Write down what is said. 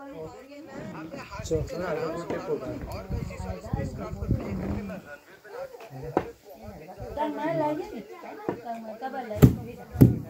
Cần nói lấy chứ. Cần mà các bạn lấy không biết.